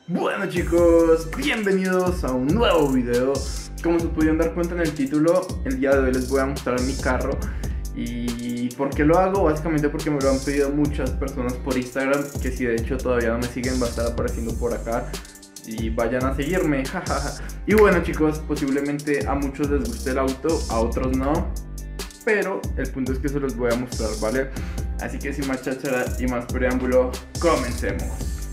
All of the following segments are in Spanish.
Bueno chicos, bienvenidos a un nuevo video. Como se pudieron dar cuenta en el título, el día de hoy les voy a mostrar mi carro. ¿Y por qué lo hago? Básicamente porque me lo han pedido muchas personas por Instagram, que si de hecho todavía no me siguen va a estar apareciendo por acá. Y vayan a seguirme, jajaja. Y bueno chicos, posiblemente a muchos les guste el auto, a otros no, pero el punto es que se los voy a mostrar, ¿vale? Así que sin más cháchara y más preámbulo, comencemos.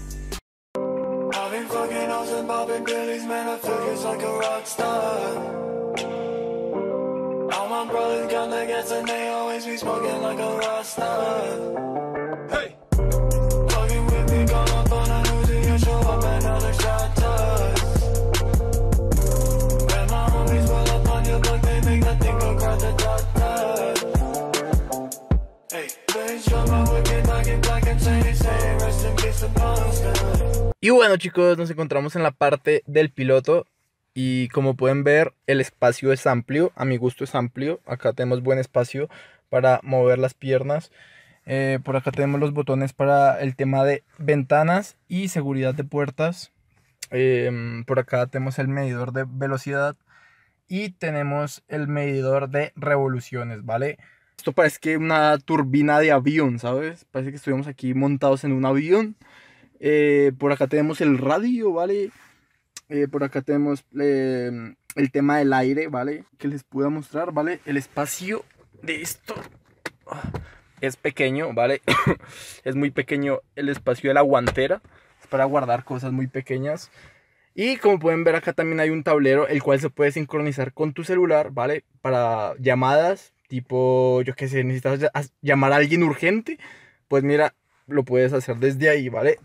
Y bueno chicos, nos encontramos en la parte del piloto y como pueden ver el espacio es amplio, a mi gusto es amplio. Acá tenemos buen espacio para mover las piernas. Por acá tenemos los botones para el tema de ventanas y seguridad de puertas. Por acá tenemos el medidor de velocidad y tenemos el medidor de revoluciones, ¿vale? Esto parece que una turbina de avión, ¿sabes? Parece que estuvimos aquí montados en un avión. Por acá tenemos el radio, ¿vale? Por acá tenemos el tema del aire, ¿vale? Que les puedo mostrar, ¿vale? El espacio de esto es pequeño, ¿vale? Es muy pequeño el espacio de la guantera. Es para guardar cosas muy pequeñas. Y como pueden ver acá también hay un tablero, el cual se puede sincronizar con tu celular, ¿vale? Para llamadas, tipo, yo qué sé, necesitas llamar a alguien urgente. Pues mira, lo puedes hacer desde ahí, ¿vale?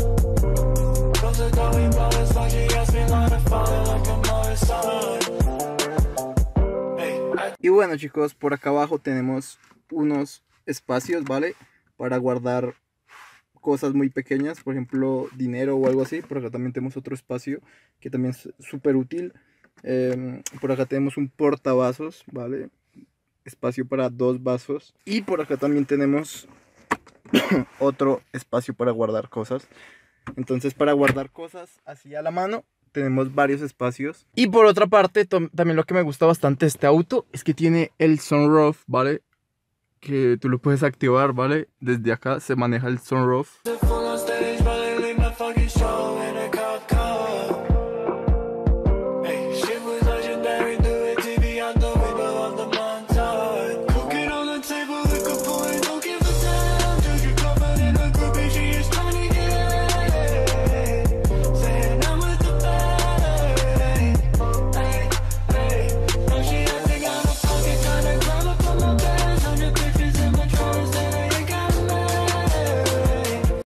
Y bueno chicos, por acá abajo tenemos unos espacios, ¿vale? Para guardar cosas muy pequeñas, por ejemplo dinero o algo así. Por acá también tenemos otro espacio que también es súper útil. Por acá tenemos un portavasos, ¿vale? Espacio para 2 vasos. Y por acá también tenemos otro espacio para guardar cosas. Entonces para guardar cosas así a la mano tenemos varios espacios. Y por otra parte también lo que me gusta bastante de este auto es que tiene el sunroof, ¿vale? Que tú lo puedes activar, ¿vale? Desde acá se maneja el sunroof.